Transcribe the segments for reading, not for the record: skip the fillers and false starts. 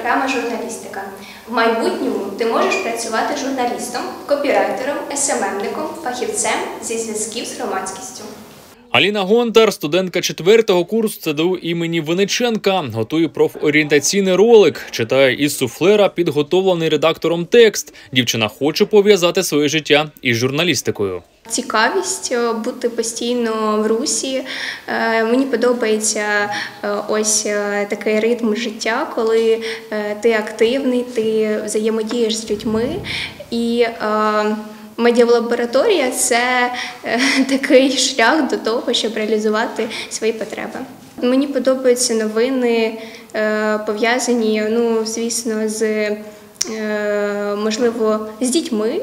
програма «Журналістика». В майбутньому ти можеш працювати журналістом, копірайтером, СММником, фахівцем зі зв'язків з громадськістю. Аліна Гонтар, студентка 4-го курсу ЦДУ імені Винниченка, готує профорієнтаційний ролик, читає із суфлера підготовлений редактором текст. Дівчина хоче пов'язати своє життя із журналістикою. Цікавість бути постійно в русі. Мені подобається ось такий ритм життя, коли ти активний, ти взаємодієш з людьми. І медіалабораторія – це такий шлях до того, щоб реалізувати свої потреби. Мені подобаються новини, пов'язані, звісно, можливо, з дітьми,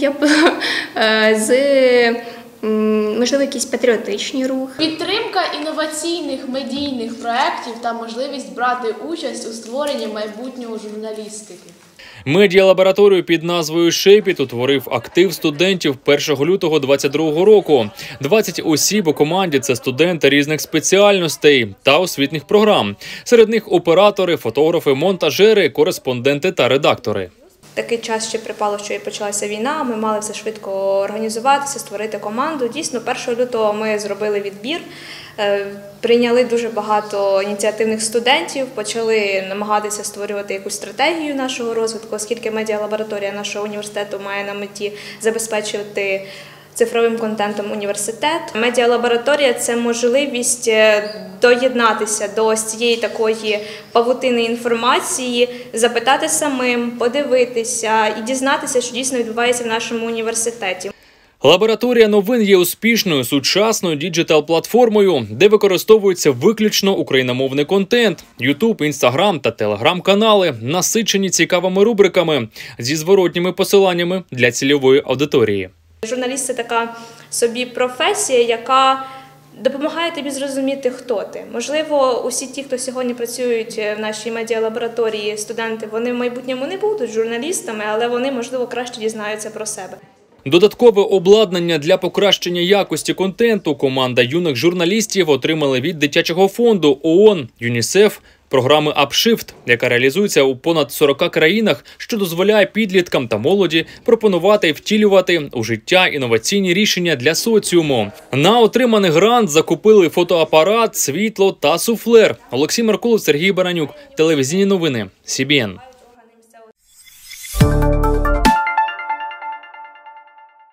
можливо, якісь патріотичні рухи. Підтримка інноваційних медійних проєктів та можливість брати участь у створенні майбутнього журналістики. Медіалабораторію під назвою «Шепіт» утворив актив студентів 1 лютого 2022 року. 20 осіб у команді – це студенти різних спеціальностей та освітніх програм. Серед них оператори, фотографи, монтажери, кореспонденти та редактори. Такий час ще припало, що і почалася війна, ми мали все швидко організуватися, створити команду. Дійсно, 1 лютого ми зробили відбір, прийняли дуже багато ініціативних студентів, почали намагатися створювати якусь стратегію нашого розвитку, оскільки медіалабораторія нашого університету має на меті забезпечувати цифровим контентом університет. Медіалабораторія – це можливість доєднатися до цієї такої павутини інформації, запитати самим, подивитися і дізнатися, що дійсно відбувається в нашому університеті. Лабораторія новин є успішною, сучасною діджитал-платформою, де використовується виключно україномовний контент. Ютуб, Інстаграм та Телеграм-канали насичені цікавими рубриками зі зворотніми посиланнями для цільової аудиторії. Журналіст – це така собі професія, яка допомагає тобі зрозуміти, хто ти. Можливо, усі ті, хто сьогодні працюють в нашій медіалабораторії, студенти, вони в майбутньому не будуть журналістами, але вони, можливо, краще дізнаються про себе. Додаткове обладнання для покращення якості контенту команда юних журналістів отримали від дитячого фонду ООН, ЮНІСЕФ, програми «Апшифт», яка реалізується у понад 40 країнах, що дозволяє підліткам та молоді пропонувати і втілювати у життя інноваційні рішення для соціуму. На отриманий грант закупили фотоапарат, світло та суфлер. Олексій Меркулов, Сергій Баранюк. Телевізійні новини. СІБІН.